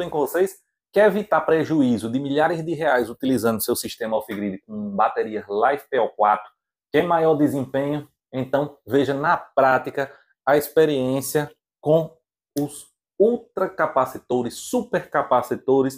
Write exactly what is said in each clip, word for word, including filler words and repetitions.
bem com vocês? Quer evitar prejuízo de milhares de reais utilizando seu sistema off-grid com baterias Life P O quatro? Quer maior desempenho? Então veja na prática a experiência com os ultracapacitores, supercapacitores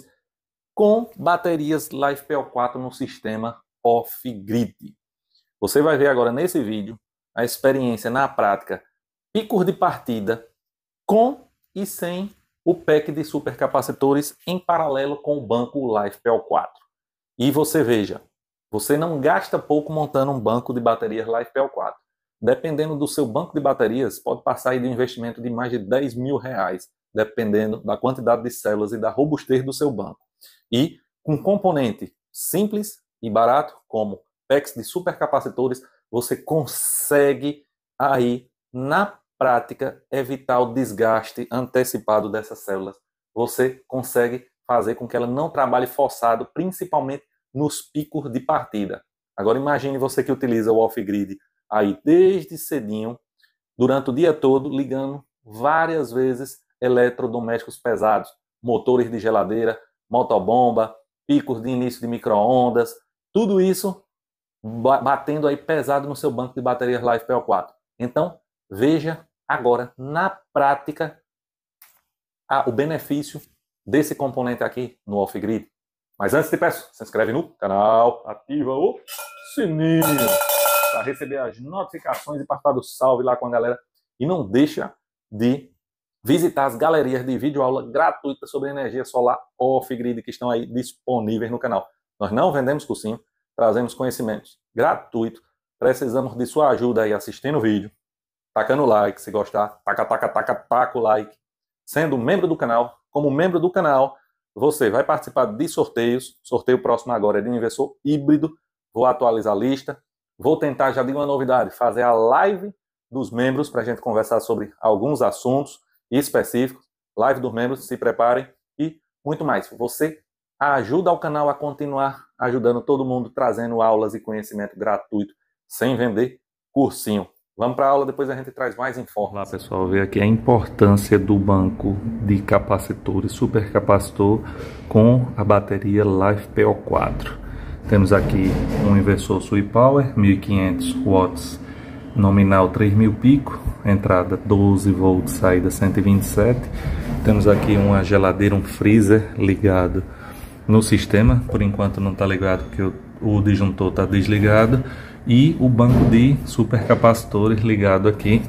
com baterias Life P O quatro no sistema off-grid. Você vai ver agora nesse vídeo a experiência na prática, picos de partida com e sem o pack de supercapacitores em paralelo com o banco Life P O quatro. E você veja, você não gasta pouco montando um banco de baterias Life P O quatro. Dependendo do seu banco de baterias, pode passar aí de um investimento de mais de dez mil reais, dependendo da quantidade de células e da robustez do seu banco. E com componente simples e barato, como packs de supercapacitores, você consegue aí, na prática, evitar o desgaste antecipado dessas células. Você consegue fazer com que ela não trabalhe forçado, principalmente nos picos de partida. Agora imagine você que utiliza o off-grid aí desde cedinho, durante o dia todo, ligando várias vezes eletrodomésticos pesados, motores de geladeira, motobomba, picos de início de micro-ondas, tudo isso batendo aí pesado no seu banco de baterias Life P O quatro. Então, veja agora, na prática, a, o benefício desse componente aqui no off-grid. Mas antes te peço, se inscreve no canal, ativa o sininho para receber as notificações e participar do salve lá com a galera. E não deixa de visitar as galerias de videoaula gratuitas sobre energia solar off-grid que estão aí disponíveis no canal. Nós não vendemos cursinho, trazemos conhecimentos gratuitos. Precisamos de sua ajuda aí assistindo o vídeo, tacando o like, se gostar, taca, taca, taca, taca o like. Sendo membro do canal, como membro do canal, você vai participar de sorteios. Sorteio próximo agora é de um inversor híbrido. Vou atualizar a lista. Vou tentar, já digo uma novidade, fazer a live dos membros para a gente conversar sobre alguns assuntos específicos. Live dos membros, se preparem e muito mais. Você ajuda o canal a continuar ajudando todo mundo, trazendo aulas e conhecimento gratuito, sem vender cursinho. Vamos para a aula, depois a gente traz mais informações. Olá pessoal, ver aqui a importância do banco de capacitores, supercapacitor com a bateria Life P O quatro. Temos aqui um inversor SuiPower, mil e quinhentos watts, nominal três mil pico, entrada doze volts, saída cento e vinte e sete. Temos aqui uma geladeira, um freezer ligado no sistema, por enquanto não está ligado porque o, o disjuntor está desligado. E o banco de supercapacitores ligado aqui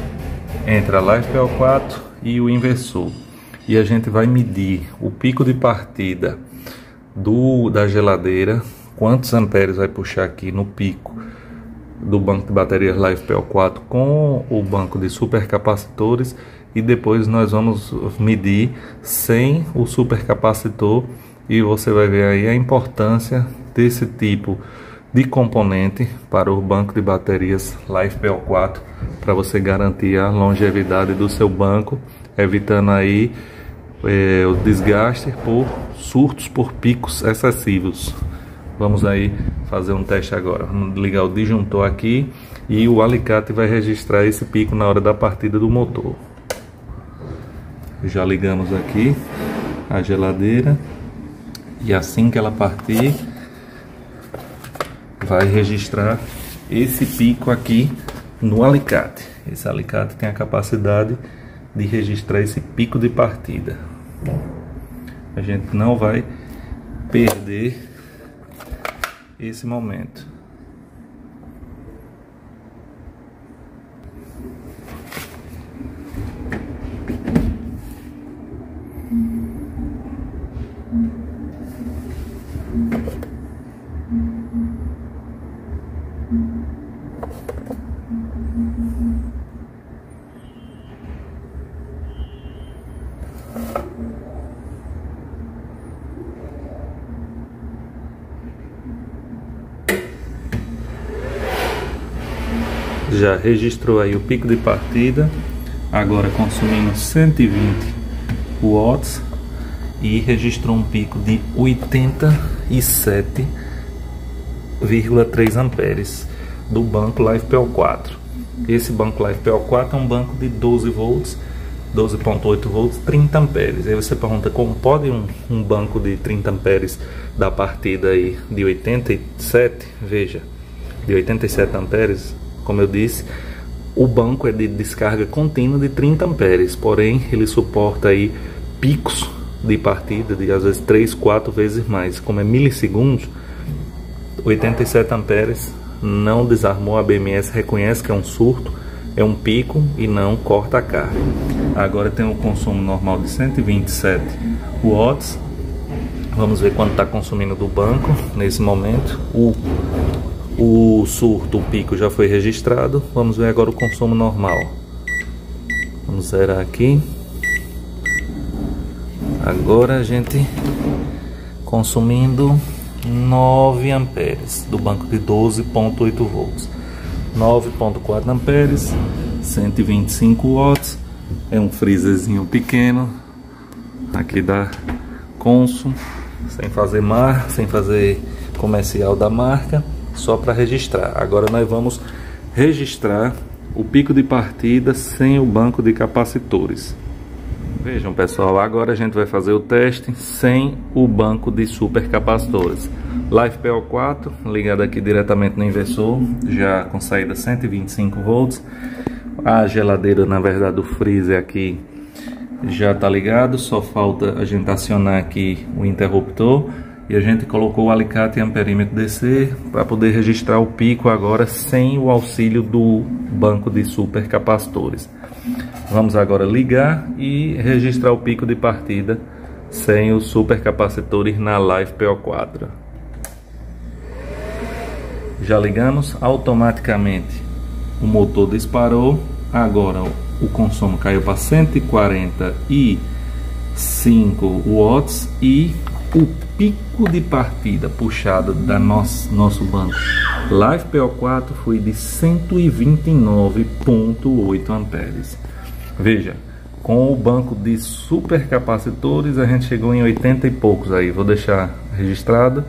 entre a Life P O quatro e o inversor. E a gente vai medir o pico de partida do, da geladeira, quantos amperes vai puxar aqui no pico do banco de baterias Life P O quatro com o banco de supercapacitores, e depois nós vamos medir sem o supercapacitor, e você vai ver aí a importância desse tipo de componente para o banco de baterias Life P O quatro, para você garantir a longevidade do seu banco, evitando aí é, o desgaste por surtos por picos excessivos. Vamos aí fazer um teste agora. Vamos ligar o disjuntor aqui e o alicate vai registrar esse pico na hora da partida do motor. Já ligamos aqui a geladeira e assim que ela partir, vai registrar esse pico aqui no alicate. Esse alicate tem a capacidade de registrar esse pico de partida. A gente não vai perder esse momento. Já registrou aí o pico de partida, agora consumindo cento e vinte watts, e registrou um pico de oitenta e sete vírgula três amperes do banco Life P O quatro. Esse banco Life P O quatro é um banco de doze volts, doze ponto oito volts, trinta amperes. Aí você pergunta como pode um, um banco de trinta amperes dar partida aí de oitenta e sete, veja, de oitenta e sete amperes, como eu disse, o banco é de descarga contínua de trinta amperes, porém ele suporta aí picos de partida de às vezes três, quatro vezes mais. Como é milissegundos, oitenta e sete amperes não desarmou, a B M S reconhece que é um surto, é um pico e não corta a carga. Agora tem o consumo normal de cento e vinte e sete watts. Vamos ver quanto está consumindo do banco nesse momento. O, o surto, o pico já foi registrado. Vamos ver agora o consumo normal. Vamos zerar aqui. Agora a gente consumindo nove amperes do banco de doze ponto oito volts. nove ponto quatro amperes, cento e vinte e cinco watts. É um freezerzinho pequeno. Aqui da Consul, sem fazer mar, sem fazer comercial da marca, só para registrar. Agora nós vamos registrar o pico de partida sem o banco de capacitores. Vejam, pessoal, agora a gente vai fazer o teste sem o banco de supercapacitores. LiFePO quatro ligado aqui diretamente no inversor, já com saída cento e vinte e cinco volts. A geladeira, na verdade, o freezer aqui já está ligado, só falta a gente acionar aqui o interruptor. E a gente colocou o alicate em amperímetro D C para poder registrar o pico agora sem o auxílio do banco de supercapacitores. Vamos agora ligar e registrar o pico de partida sem os supercapacitores na LiFePO quatro. Já ligamos, automaticamente o motor disparou. Agora o consumo caiu para cento e quarenta e cinco watts e o pico de partida puxado da nosso, nosso banco LiFePO quatro foi de cento e vinte e nove ponto oito amperes. Veja, com o banco de supercapacitores a gente chegou em oitenta e poucos aí, vou deixar registrado.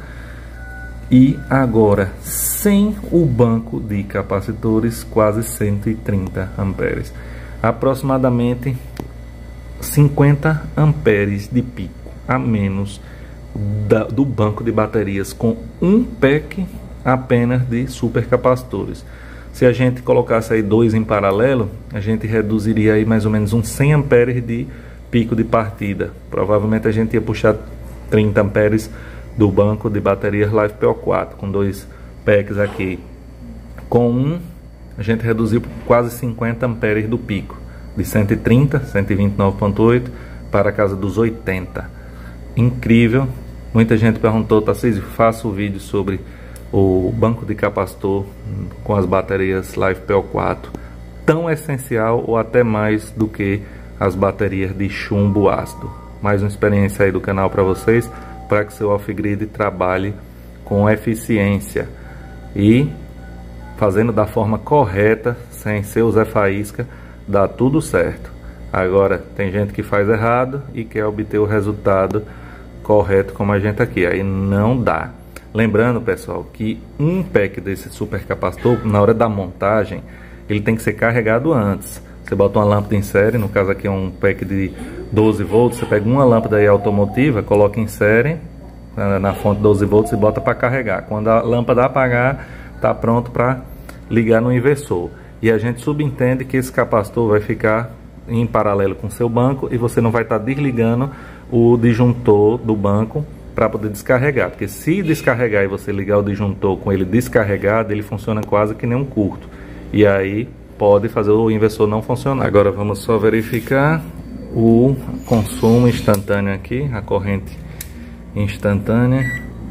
E agora, sem o banco de capacitores, quase cento e trinta amperes. Aproximadamente cinquenta amperes de pico a menos da, do banco de baterias, com um pack apenas de supercapacitores. Se a gente colocasse aí dois em paralelo, a gente reduziria aí mais ou menos uns cem amperes de pico de partida. Provavelmente a gente ia puxar trinta amperes do banco de baterias LiFePO quatro, com dois packs aqui. Com um, a gente reduziu quase cinquenta amperes do pico, de cento e trinta, cento e vinte e nove ponto oito para a casa dos oitenta. Incrível. Muita gente perguntou, Tarcísio, faça o vídeo sobre o banco de capacitor com as baterias LiFePO quatro, tão essencial ou até mais do que as baterias de chumbo ácido. Mais uma experiência aí do canal para vocês, para que seu off-grid trabalhe com eficiência e fazendo da forma correta, sem ser o Zé Faísca, dá tudo certo. Agora tem gente que faz errado e quer obter o resultado correto como a gente aqui, aí não dá. Lembrando, pessoal, que um pack desse supercapacitor, na hora da montagem, ele tem que ser carregado antes. Você bota uma lâmpada em série, no caso aqui é um pack de doze volts, você pega uma lâmpada aí automotiva, coloca em série na fonte doze volts e bota para carregar. Quando a lâmpada apagar, está pronto para ligar no inversor. E a gente subentende que esse capacitor vai ficar em paralelo com o seu banco e você não vai estar desligando o disjuntor do banco para poder descarregar, porque se descarregar e você ligar o disjuntor com ele descarregado, ele funciona quase que nem um curto, e aí pode fazer o inversor não funcionar. Agora vamos só verificar o consumo instantâneo aqui, a corrente instantânea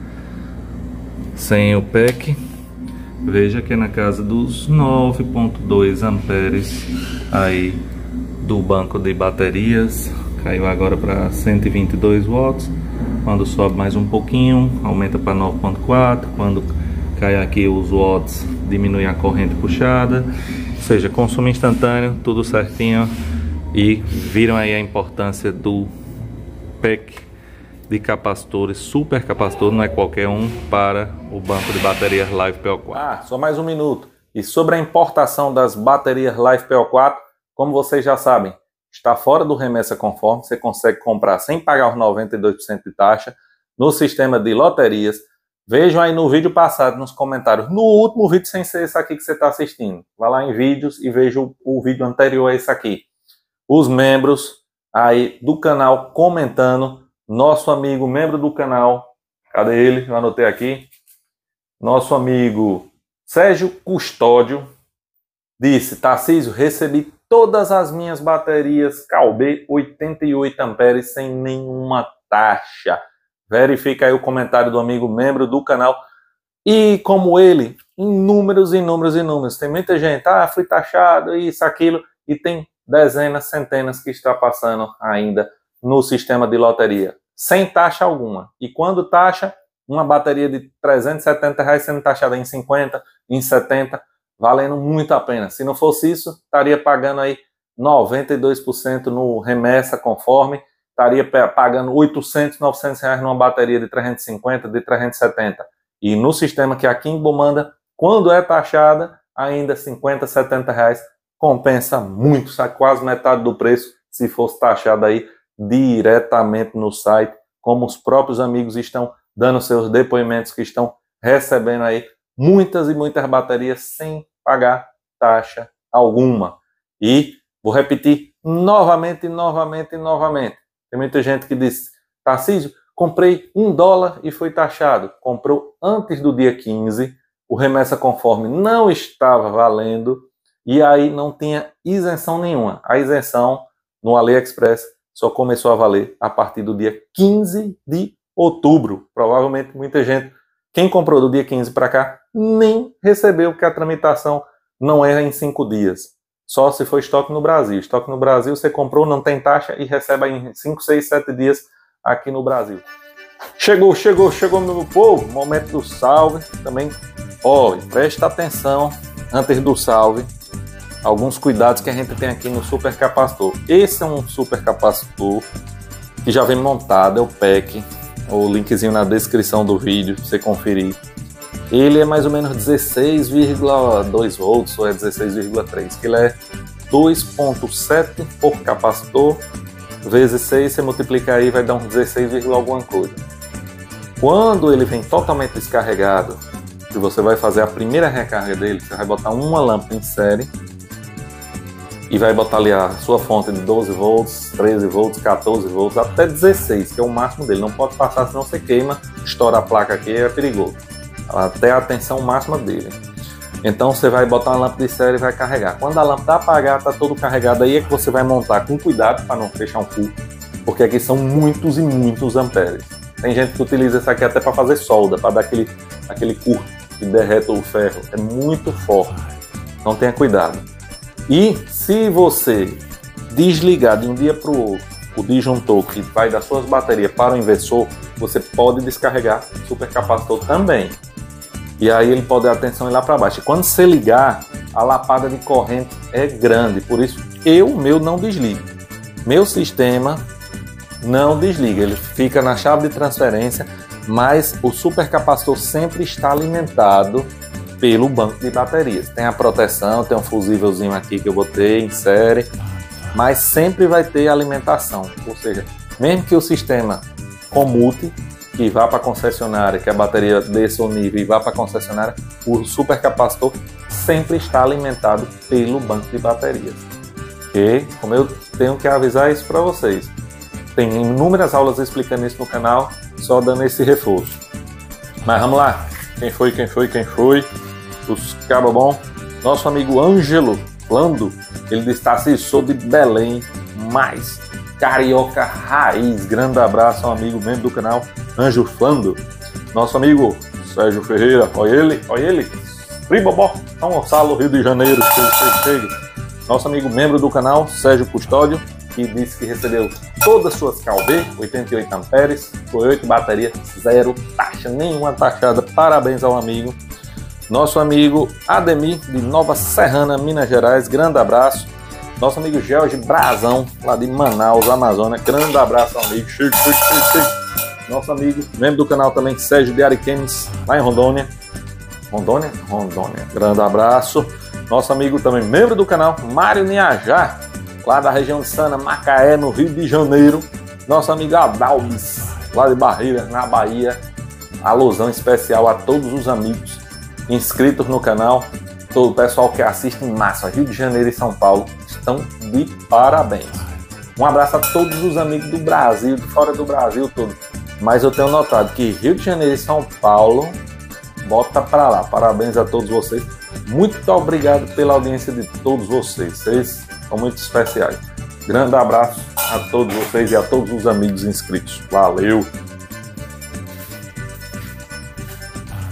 sem o pack. Veja que é na casa dos nove ponto dois amperes aí do banco de baterias. Caiu agora para cento e vinte e dois watts. Quando sobe mais um pouquinho, aumenta para nove ponto quatro. Quando cai aqui os watts, diminui a corrente puxada. Ou seja, consumo instantâneo, tudo certinho. E viram aí a importância do pack de capacitores, super capacitor, não é qualquer um, para o banco de baterias LiFePO quatro. Ah, só mais um minuto. E sobre a importação das baterias LiFePO quatro, como vocês já sabem, está fora do remessa conforme, você consegue comprar sem pagar os noventa e dois por cento de taxa no sistema de loterias. Vejam aí no vídeo passado, nos comentários, no último vídeo sem ser esse aqui que você está assistindo. Vá lá em vídeos e veja o, o vídeo anterior a esse aqui. Os membros aí do canal comentando. Nosso amigo, membro do canal, cadê ele? Eu anotei aqui. Nosso amigo Sérgio Custódio disse: Tarcísio, recebi todas as minhas baterias Calbê oitenta e oito amperes sem nenhuma taxa. Verifica aí o comentário do amigo membro do canal. E como ele, inúmeros, inúmeros, inúmeros. Tem muita gente, ah, fui taxado, isso, aquilo, e tem dezenas, centenas que está passando ainda no sistema de loteria, sem taxa alguma. E quando taxa, uma bateria de trezentos e setenta reais sendo taxada em cinquenta, em setenta, valendo muito a pena. Se não fosse isso, estaria pagando aí noventa e dois por cento no remessa conforme, estaria pagando oitocentos, novecentos reais numa bateria de trezentos e cinquenta, de trezentos e setenta. E no sistema que aqui em Bomanda, quando é taxada, ainda cinquenta, setenta reais, compensa muito, sai quase metade do preço se fosse taxada aí diretamente no site, como os próprios amigos estão dando seus depoimentos, que estão recebendo aí muitas e muitas baterias sem pagar taxa alguma. E vou repetir novamente, novamente, novamente. Tem muita gente que diz: Tarcísio, comprei um dólar e foi taxado. Comprou antes do dia quinze, o remessa conforme não estava valendo e aí não tinha isenção nenhuma. A isenção no AliExpress só começou a valer a partir do dia quinze de outubro. Provavelmente muita gente, quem comprou do dia quinze para cá, nem recebeu, porque a tramitação não é em cinco dias. Só se for estoque no Brasil. Estoque no Brasil, você comprou, não tem taxa e recebe em cinco, seis, sete dias aqui no Brasil. Chegou, chegou, chegou, meu povo. Momento do salve. Também, ó, presta atenção antes do salve. Alguns cuidados que a gente tem aqui no supercapacitor. Esse é um supercapacitor que já vem montado, é o pack. O linkzinho na descrição do vídeo, pra você conferir. Ele é mais ou menos dezesseis vírgula dois volts, ou é dezesseis vírgula três, que ele é dois ponto sete por capacitor, vezes seis, você multiplica aí, vai dar uns dezesseis, alguma coisa. Quando ele vem totalmente descarregado, se você vai fazer a primeira recarga dele, você vai botar uma lâmpada em série, e vai botar ali a sua fonte de doze volts, treze volts, quatorze volts, até dezesseis, que é o máximo dele. Não pode passar, senão você queima, estoura a placa aqui, é perigoso. Até a tensão máxima dele. Então você vai botar uma lâmpada de série e vai carregar. Quando a lâmpada apagar, está todo carregado, aí é que você vai montar com cuidado para não fechar um fio, porque aqui são muitos e muitos amperes. Tem gente que utiliza isso aqui até para fazer solda, para dar aquele, aquele curto que derreta o ferro. É muito forte. Então tenha cuidado. E se você desligar de um dia para o outro o disjuntor que vai das suas baterias para o inversor, você pode descarregar o supercapacitor também. E aí ele pode dar a tensão ir lá para baixo. E quando você ligar, a lapada de corrente é grande. Por isso, eu, meu, não desligo. Meu sistema não desliga. Ele fica na chave de transferência, mas o supercapacitor sempre está alimentado pelo banco de baterias. Tem a proteção, tem um fusívelzinho aqui que eu botei em série, mas sempre vai ter alimentação. Ou seja, mesmo que o sistema comute, que vá para a concessionária, que a bateria desça o nível e vá para a concessionária, o supercapacitor sempre está alimentado pelo banco de baterias. E, como eu tenho que avisar isso para vocês, tem inúmeras aulas explicando isso no canal, só dando esse reforço. Mas vamos lá, quem foi, quem foi, quem foi? Os cabos bom. Nosso amigo Ângelo Lando, ele disse: Tarcísio, sou de Belém, mais carioca raiz. Grande abraço ao amigo membro do canal, Ângelo Flando. Nosso amigo Sérgio Ferreira, olha ele, olha ele. Ribobó, São Gonçalo, Rio de Janeiro. Nosso amigo membro do canal, Sérgio Custódio, que disse que recebeu todas as suas Calbê, oitenta e oito amperes, foi oito baterias, zero taxa, nenhuma taxada. Parabéns ao amigo. Nosso amigo Ademir, de Nova Serrana, Minas Gerais, grande abraço. Nosso amigo Jorge Brazão, lá de Manaus, Amazônia, grande abraço ao amigo. Chico, chico, chico, chico. Nosso amigo, membro do canal também, Sérgio de Ariquemes, lá em Rondônia. Rondônia? Rondônia, grande abraço. Nosso amigo também, membro do canal, Mário Niajá, lá da região de Sana, Macaé, no Rio de Janeiro. Nosso amigo Adalmes, lá de Barreiras, na Bahia. Alusão especial a todos os amigos inscritos no canal. Todo o pessoal que assiste em massa, Rio de Janeiro e São Paulo, estão de parabéns. Um abraço a todos os amigos do Brasil, de fora do Brasil todo. Mas eu tenho notado que Rio de Janeiro e São Paulo, bota pra lá. Parabéns a todos vocês. Muito obrigado pela audiência de todos vocês. Vocês são muito especiais. Grande abraço a todos vocês e a todos os amigos inscritos. Valeu!